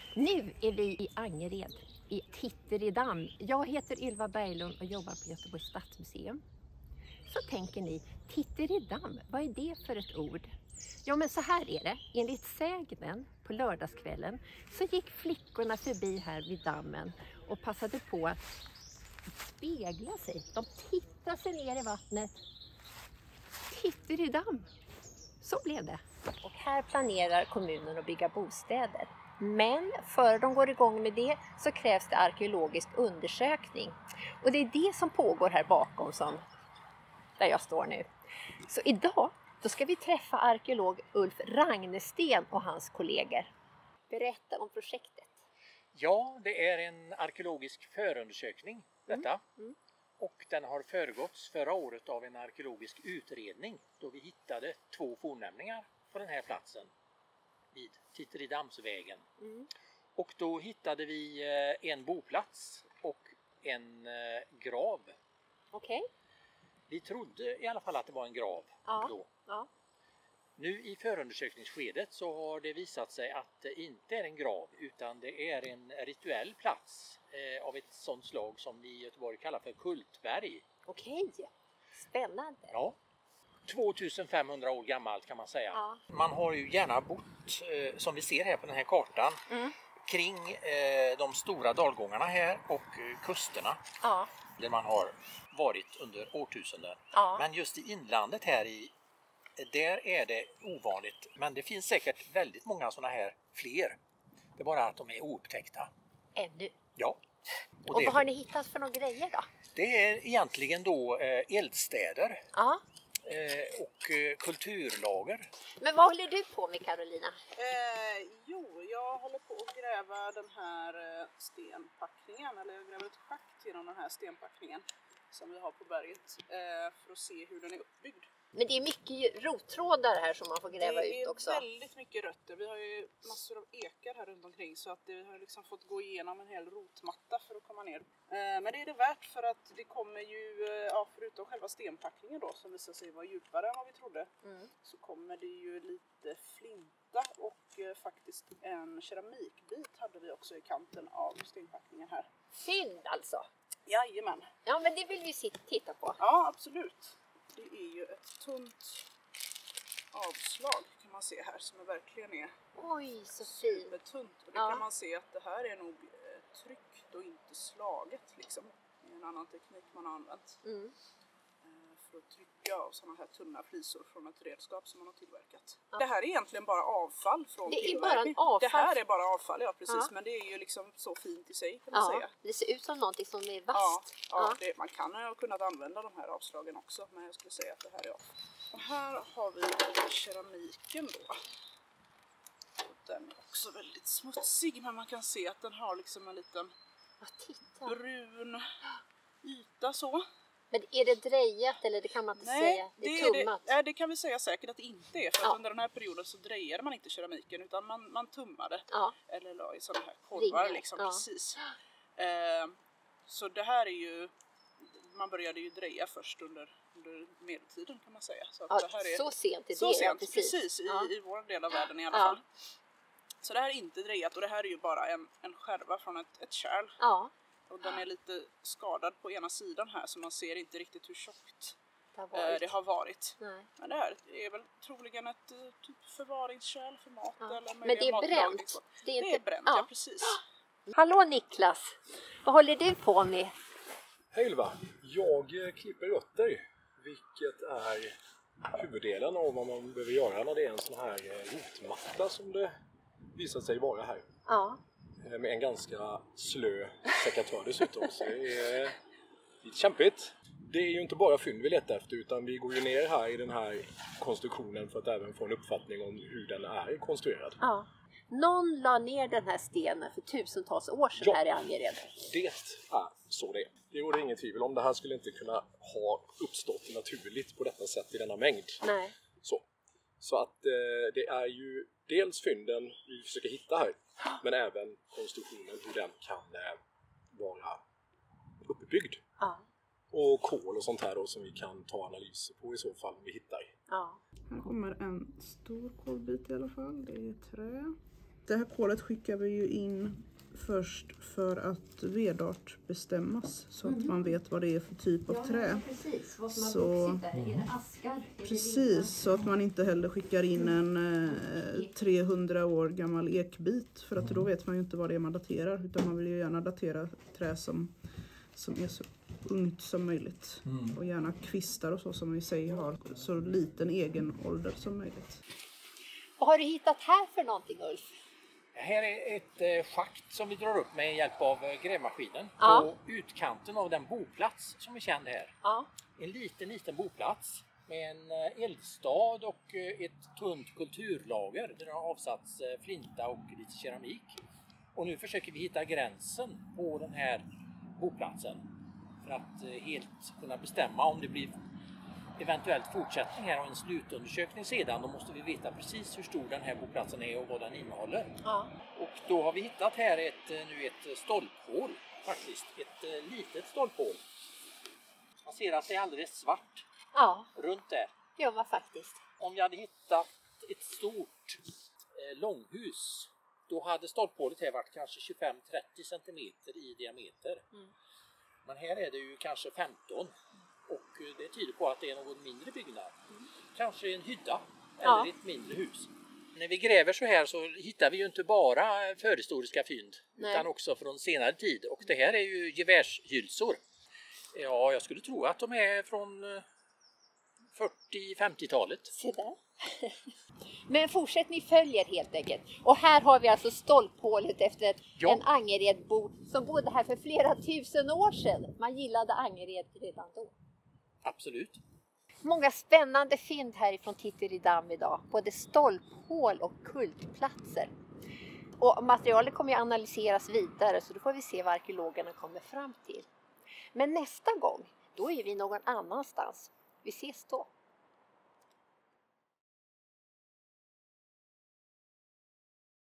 Nu är vi i Angered, i Titteridamm. Jag heter Ylva Berglund och jobbar på Göteborgs stadsmuseum. Så tänker ni, Titteridamm, vad är det för ett ord? Ja, men så här är det. Enligt sägnen på lördagskvällen så gick flickorna förbi här vid dammen och passade på att spegla sig. De tittade sig ner i vattnet. Titteridamm! Så blev det. Och här planerar kommunen att bygga bostäder. Men före de går igång med det så krävs det arkeologisk undersökning. Och det är det som pågår här bakom där jag står nu. Så idag då ska vi träffa arkeolog Ulf Ragnesten och hans kollegor. Berätta om projektet. Ja, det är en arkeologisk förundersökning detta. Och den har föregåtts förra året av en arkeologisk utredning då vi hittade 2 fornlämningar på den här platsen vid Titteridamsvägen. Och då hittade vi en boplats och en grav. Okej. Vi trodde i alla fall att det var en grav då. Ja. Nu i förundersökningsskedet så har det visat sig att det inte är en grav utan det är en rituell plats av ett sådant slag som vi i Göteborg kallar för kultberg. Okej, spännande. Ja, 2500 år gammalt kan man säga. Ja. Man har ju gärna bott, som vi ser här på den här kartan, kring de stora dalgångarna här och kusterna. Ja. Där man har varit under årtusenden. Ja. Men just i inlandet här där är det ovanligt. Men det finns säkert väldigt många sådana här fler. Det är bara att de är oupptäckta. Ännu. Ja. Och vad har ni hittat för några grejer då? Det är egentligen då eldstäder. Ja. Och kulturlager. Men vad håller du på med, Carolina? Jag håller på att gräva den här stenpackningen, eller jag gräver ett schakt genom den här stenpackningen som vi har på berget för att se hur den är uppbyggd. Men det är mycket rottrådar här som man får gräva ut också. Det är väldigt mycket rötter. Vi har ju massor av ekar här runt omkring så att vi har liksom fått gå igenom en hel rotmatta för att komma ner. Men det är det värt för att det kommer ju, förutom själva stenpackningen då som visar sig vara djupare än vad vi trodde, så kommer det ju lite flinta och faktiskt en keramikbit hade vi också i kanten av stenpackningen här. Fynd alltså? Jajamän. Ja, men det vill vi titta på. Ja, absolut. Det är ju ett tunt avslag kan man se här som är verkligen är så supertunt. Och det kan man se att det här är nog tryckt och inte slaget liksom. Det är en annan teknik man har använt för att trycka av sådana här tunna flisor från ett redskap som man har tillverkat. Det här är egentligen bara avfall från tillverkning. Det här är bara avfall, ja precis. Men det är ju liksom så fint i sig kan man säga. Det ser ut som någonting som är vasst. Man kan ha kunnat använda de här avslagen också. Men jag skulle säga att det här är avfall. Och här har vi keramiken då. Och den är också väldigt smutsig. Men man kan se att den har liksom en liten brun yta så. Men är det drejat eller det kan man inte säga? Det är tummat? Nej, det kan vi säga säkert att det inte är. För att under den här perioden så drejade man inte keramiken utan man tummade. Eller la i sådana här korvar liksom, precis. Så det här är ju, man började ju dreja först under medeltiden kan man säga. Så, att det här är så sent i så sent, precis i vår del av världen i alla fall. Så det här är inte drejat och det här är ju bara en skärva från ett kärl. Och den är lite skadad på ena sidan här så man ser inte riktigt hur tjockt det har varit. Nej. Men det här är väl troligen ett typ förvaringskärl för mat. Eller men det är bränt? Det är bränt, ja precis. Hallå Niklas, vad håller du på med? Hej Ylva, jag klipper rötter, vilket är huvuddelen av vad man behöver göra när det är en sån här rotmatta som det visar sig vara här. Med en ganska slö sekatör dessutom, så det är lite kämpigt. Det är ju inte bara fynd vi letar efter utan vi går ju ner här i den här konstruktionen för att även få en uppfattning om hur den är konstruerad. Någon la ner den här stenen för tusentals år sedan här i Angered. Det är så det är. Det råder ingen tvivel om. Det här skulle inte kunna ha uppstått naturligt på detta sätt i denna mängd. Nej. Så att det är ju dels fynden vi försöker hitta här, men även konstruktionen, hur den kan vara uppbyggd. Och kol och sånt här då, som vi kan ta analyser på i så fall om vi hittar. Här kommer en stor kolbit i alla fall. Det är trä. Det här kolet skickar vi ju in först för att vedart bestämmas så att man vet vad det är för typ av trä. Ja, precis. Vad som Så- har vuxit där. Är det askar? Är Precis, så att man inte heller skickar in en 300 år gammal ekbit, för att då vet man ju inte vad det är man daterar, utan man vill ju gärna datera trä som är så ungt som möjligt. Och gärna kvistar och så som vi säger har så liten egen ålder som möjligt. Vad har du hittat här för någonting, Ulf? Här är ett schakt som vi drar upp med hjälp av grävmaskinen Ja. på utkanten av den boplats som är känd här. Ja. En liten boplats med en eldstad och ett tunt kulturlager där det har avsatts flinta och lite keramik. Och nu försöker vi hitta gränsen på den här boplatsen för att helt kunna bestämma om det blir eventuellt fortsättning här och en slutundersökning sedan. Då måste vi veta precis hur stor den här boplatsen är och vad den innehåller. Ja. Och då har vi hittat här ett stolphål faktiskt. Ett litet stolphål. Man ser att det är alldeles svart Ja, runt där. det gör man faktiskt. Om vi hade hittat ett stort långhus, då hade stolphålet här varit kanske 25-30 centimeter i diameter. Men här är det ju kanske 15 och det tyder på att det är någon mindre byggnad. Kanske en hydda eller ett mindre hus. När vi gräver så här så hittar vi ju inte bara förhistoriska fynd utan också från senare tid. Och det här är ju gevärshylsor. Ja, jag skulle tro att de är från 40-50-talet. Se där. Men fortsättning följer helt enkelt. Och här har vi alltså stolphålet efter en Angeredbo som bodde här för flera tusen år sedan. Man gillade Angered redan då. Absolut. Många spännande fynd härifrån Tittiridamm idag. Både stolphål och kultplatser. Och materialet kommer ju analyseras vidare så då får vi se vad arkeologerna kommer fram till. Men nästa gång, då är vi någon annanstans. Vi ses då.